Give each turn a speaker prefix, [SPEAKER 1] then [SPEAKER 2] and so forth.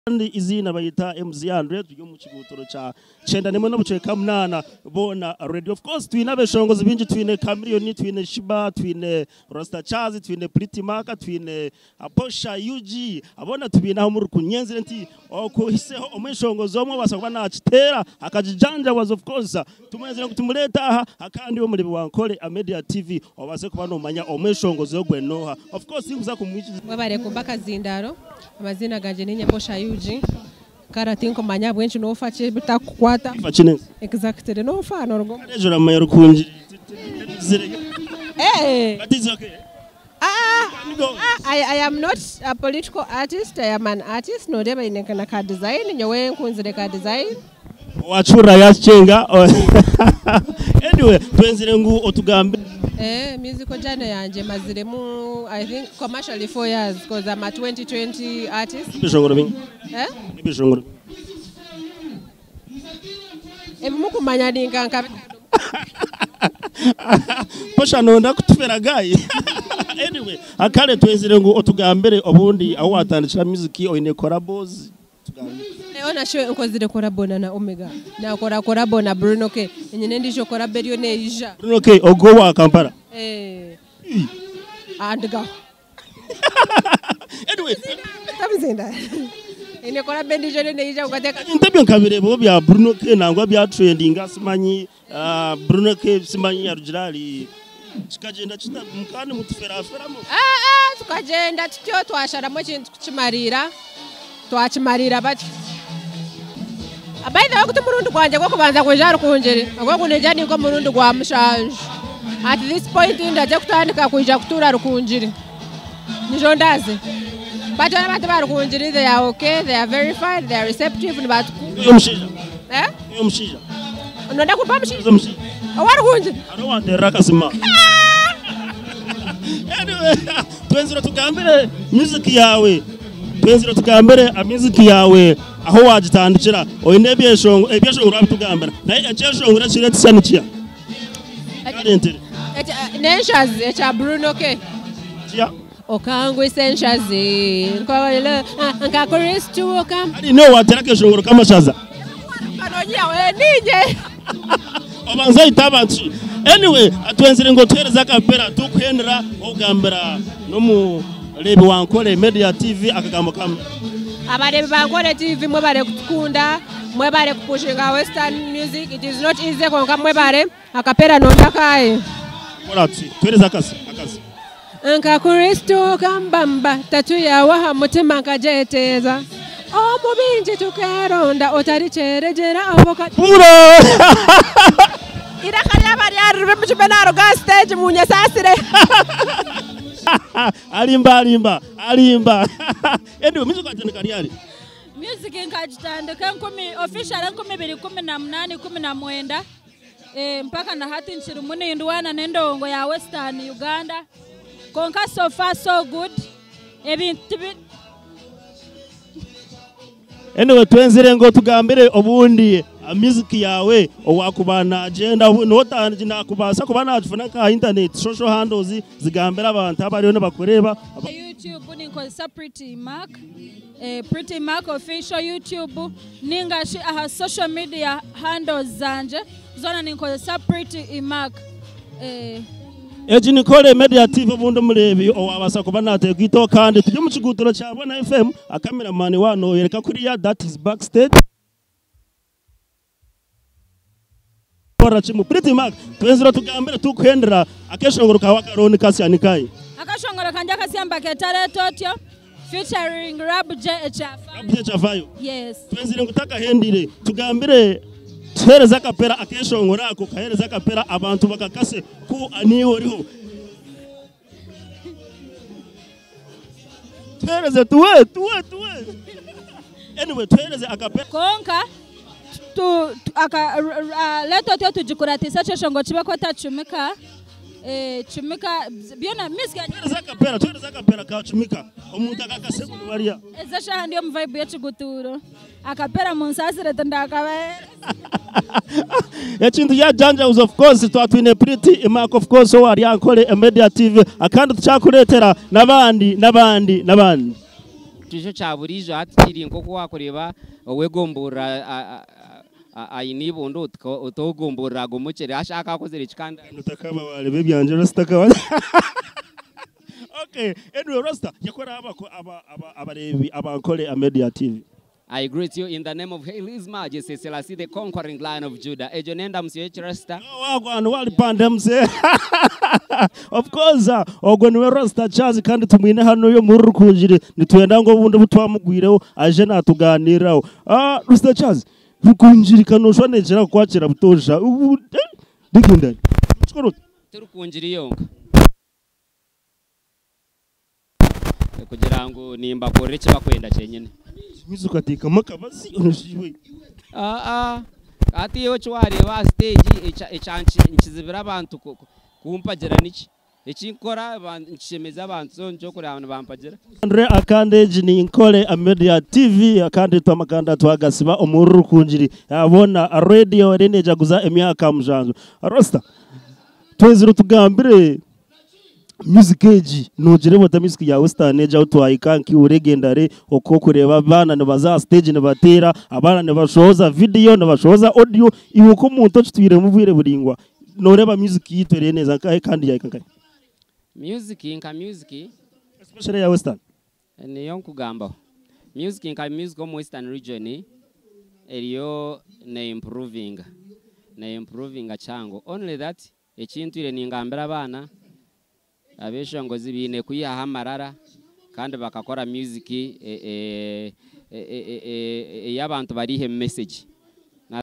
[SPEAKER 1] izina bayita MZ100 yo mu Ekiguturo cha chenda nemwe no buceka munana Boona radio. Of course twine abeshongozi binji, twine Chameleon, twine Shiba, twine Rasta Charz, twine Prettie Imac, twine Posha UG. Abona tubina mu rukunyenzire nti okuhiseho omweshongozi omwe basakwa nakitera akajijanja was of course tumwenzire kutumuleta aha akandi wo muri Ankole Media TV obase kuba no manya omweshongozi yo gwenoha. Of course inguza kumwichi
[SPEAKER 2] mwabare kumbaka zindaro amazina ganje ninye Posha UG karatinko manya bwenchi no fache bitakukwata exactly no fa no ngo
[SPEAKER 1] ejora mayero kunji but it's okay.
[SPEAKER 2] I am not a political artist. I am an artist. No deba inekana ka design nyowe nkunzire ka design
[SPEAKER 1] wachura yachenga. Anyway twenzire ngu otugambe
[SPEAKER 2] musical journey yanje maziremu I think commercially 4 years because I'm a 2020 artist.
[SPEAKER 1] Bishongoro bingi bishongoro
[SPEAKER 2] muku manya dinga nka
[SPEAKER 1] Posha nonda kutufera gayi. Anyway akale twenzire ngu otugambere obundi aho watandikira music oine collabos tugambe
[SPEAKER 2] ona show ukozire collabo na Omega na collabo na Bruno K nyine ndisho collabo yo neija
[SPEAKER 1] Bruno K ogo wa Kampala
[SPEAKER 2] andga
[SPEAKER 1] anyway
[SPEAKER 2] tamzinda ine collabo ndisho neija ukateka
[SPEAKER 1] intebyo nkabire bo bya Bruno K nangwa bya trending asimanyi Bruno K simanyi ya rujirali tukagenda mukane mutuferaferamo
[SPEAKER 2] tukagenda tutyo twasharamo kintu kukimarira twakimarira bati abaida bakuti murundi gwanje gwo kubanza kujara kunjiri agwo kuneja niko murundi gwa mushanje at this point ndaje kutandika kuja kutura rukunjiri nijo ndaze batana bati barukunjiri they are okay, they are verified, they are receptive but
[SPEAKER 1] yomushija yomushija
[SPEAKER 2] nonda kupa mushija
[SPEAKER 1] yomushija
[SPEAKER 2] awarukunjiri
[SPEAKER 1] I don't want the rakasima. Anyway twenzira tugambire music yawe twenzira tugambire music yawe aho wagitandikira oyine ebyeshongura bitugambira naye ecyeshongura kire tsanikiya
[SPEAKER 2] nenshazi echa Bruno K
[SPEAKER 1] ya
[SPEAKER 2] okangwe senshazi nkwabale nkakoristu okam
[SPEAKER 1] ari no watera keshongura kamashaza
[SPEAKER 2] kanonya we nije
[SPEAKER 1] obanza itabanchi. Anyway atwenzire ngo twereza kapera tukwendera ogambira no mu lebi wa Ankole Media TV akagambo kamwe
[SPEAKER 2] abarebi ba Ankole TV mwe bare kutukunda mwe bare kupushinga western music. It is not easy konka mwe bare akapera nonda kai
[SPEAKER 1] orati twereza akasi
[SPEAKER 2] nka Kristo kambamba tatu ya waha mutima kajeteza omubinji tukeronda otari cherejera avoka
[SPEAKER 1] puro
[SPEAKER 2] ira kanya bari arube muchibenaro ga stage munye sasire
[SPEAKER 1] alimba endo music atende kariari
[SPEAKER 3] music nkajitandika official 2018 mpaka na hati nchiri munindu wana nendongo ya Western Uganda konka so far so good
[SPEAKER 1] anyway twenzire ngo tugambire obundi music yawe owakubana agenda notanje nakubasa kubana afuna ka internet social handles zigambira abantu abariyo nabakoreba
[SPEAKER 3] YouTube ninko Prettie Imac Prettie Imac official YouTube ningashi aha social media handles zanje zona ninko Prettie Imac
[SPEAKER 1] NKORE Media TV bundo murebi owabasa kubana tegito kandi tujye mu Ekiguturo cya Boona FM cameraman wano yereka kuri ya that is backstage Chimu Prettie Imac twenzira tugambira tukwendera akeshongoro kawa karoni kasyani kai
[SPEAKER 3] akashongoro kanja kasyamba ketare totyo featuring Rabje
[SPEAKER 1] Chafayo.
[SPEAKER 3] Yes
[SPEAKER 1] twenzira ngutaka hendire tugambire twereza kapera akeshongoro ako kahereza kapera abantu bakakase ku aniho riho twereze tuwe anyway twereze akapera
[SPEAKER 3] konka leto tyo tujikuratisa cheshongo chibe ko tachumika chumika biona miska
[SPEAKER 1] twereza kapera ka chumika omuntu akakase ku bariya
[SPEAKER 3] ezasha handi yo vibe ya Ekiguturo akapera munsasire tandakabe
[SPEAKER 1] ekintu ya janja was of course twatwine Prettie Imac of course so ari Ankole Media TV akandi tuchakuletera nabandi
[SPEAKER 4] tujo chaburijo atiri nkoko wakureba wegombora ayinibondo utogombora gumuchere ashaka kozere chikanda
[SPEAKER 1] utakaba wale bebyanje Rasta kawa. Okay, anyway, Rasta yakora abarebi Ankole Media TV.
[SPEAKER 4] I greet you in the name of His Majesty Selassie, the conquering Lion of Judah. Ejonenda msiye Rasta.
[SPEAKER 1] Of course, ogwenwe Rasta Charz kandi tumwine hano yo muri rukunjire nitwenda ngo bundi butwamugwireho aje natuganiraho. Rasta Charz rukunjire kanoshwa nejera kwakira butosha. Digindani. Chikoro.
[SPEAKER 4] Turukunjire yonka. Kugira ngo nimba koreche bakwenda cyenyene.
[SPEAKER 1] Mizukatika makabazi onushiwe.
[SPEAKER 4] Ati yo chwareba stage echanchizibira abantu kumpagera niki ekinkora nchemeza abantu so njo kuri abantu bampagera.
[SPEAKER 1] Andre akande ni Nkole Media TV akande twamakanda twagasiba omuru kunjiri abona radio reneja guza emyaka mjanzo. Rasta tweziro tugambire music age nugire bota music ya Western Age utwayikanki uregendare oko kureba abana ne baza stage ne batera abana ne bashoza video ne bashoza audio iwe ko muntu twire muvire buringwa noreba music yitoreye neza kandi yayikankai
[SPEAKER 4] music
[SPEAKER 1] especially ya Western
[SPEAKER 4] ni yonkugamba music mu Western region eriyo na improving chango only that ekintu ire ningambira abana abesha ngo zibine kuyiha amarara kandi bakakora music y'abantu barihe message